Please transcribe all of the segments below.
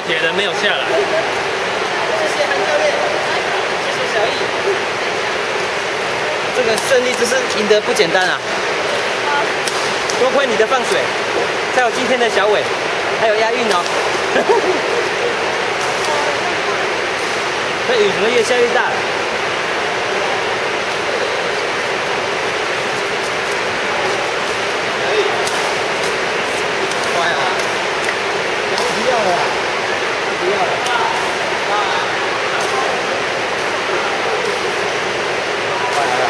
铁人没有下来。 谢谢韩教练，谢谢小易。这个胜利真是赢得不简单啊！多亏你的放水，才有今天的小伟，还有押韵哦。这雨怎么越下越大了？快啊！不要了，不要了。快来了！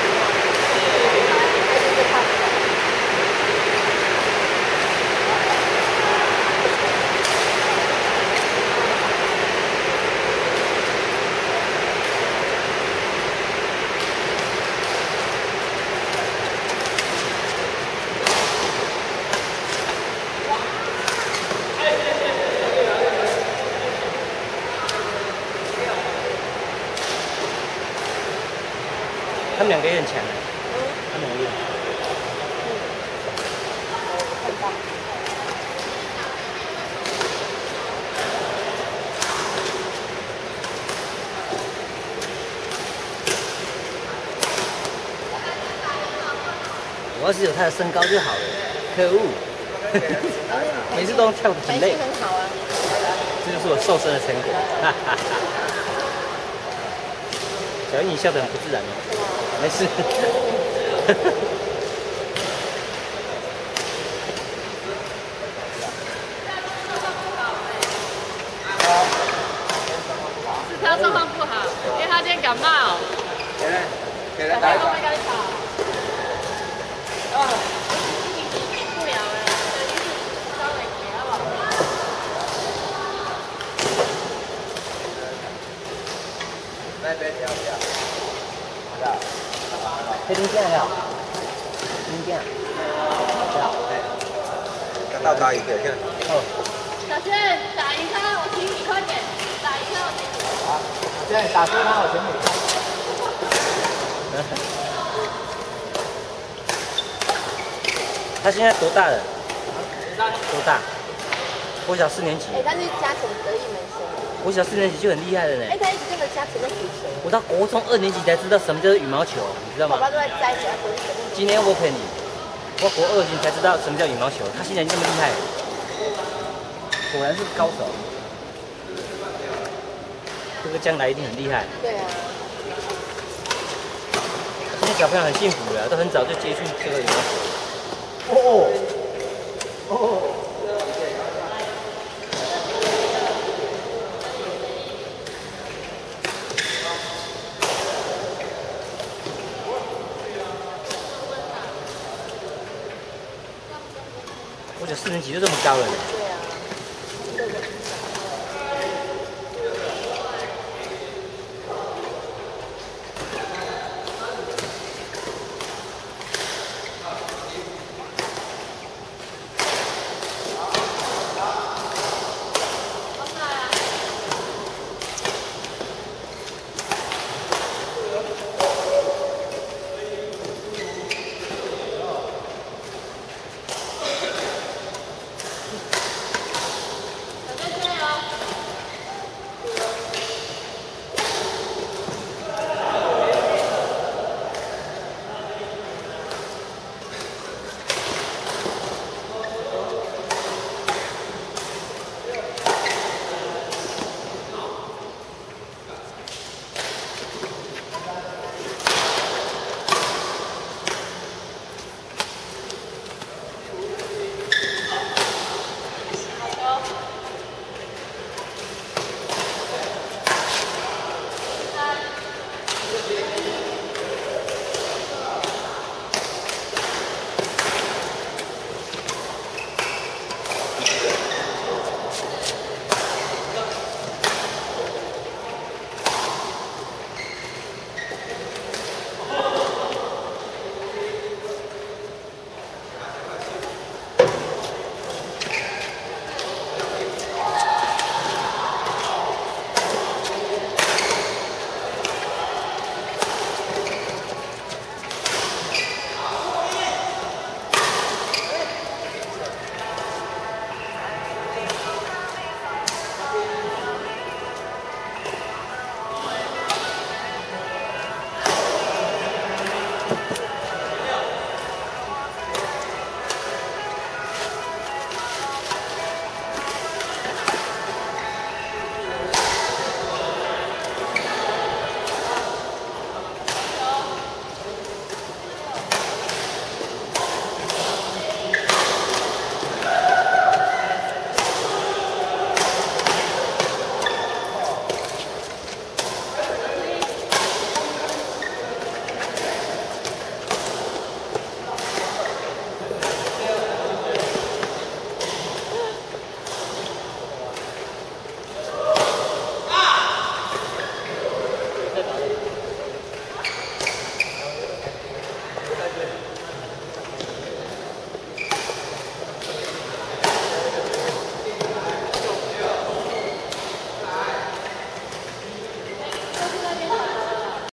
他们两个也很强的，他们两个也很强。我要是有他的身高就好了，可恶！每次都跳得很累。很好啊，这就是我瘦身的成果。哈哈哈。小英，你笑得很不自然哦。没事。 是他状况不好，因为他今天感冒。 给人打一场。 不了了，稍微给好不好？ 那边要不要？黑龙江要，黑龙江，要，哎，倒打一个，看。哦。 小轩，打赢他，我请你快点，打赢他，我请你。 好，现在打输他，我请你。他现在多大了？多大？国小4年级。 哎，他是嘉诚得意门生。 国小4年级就很厉害了呢。 哎，他一直跟着嘉诚在学球。 我到国中2年级才知道什么叫做羽毛球，你知道吗？ 爸爸都在栽起来，国一今年我陪你，我国2级才知道什么叫羽毛球，他现在那么厉害，果然是高手。这个将来一定很厉害。 对啊。 现在小朋友很幸福了，都很早就接触这个羽毛球。哦哦。我觉得4年级就这么高了呢。